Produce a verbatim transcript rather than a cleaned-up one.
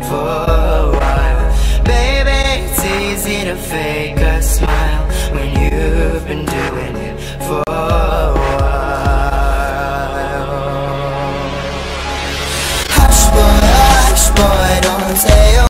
for a while. Baby, it's easy to fake a smile when you've been doing it for a while. Hush boy, hush boy, don't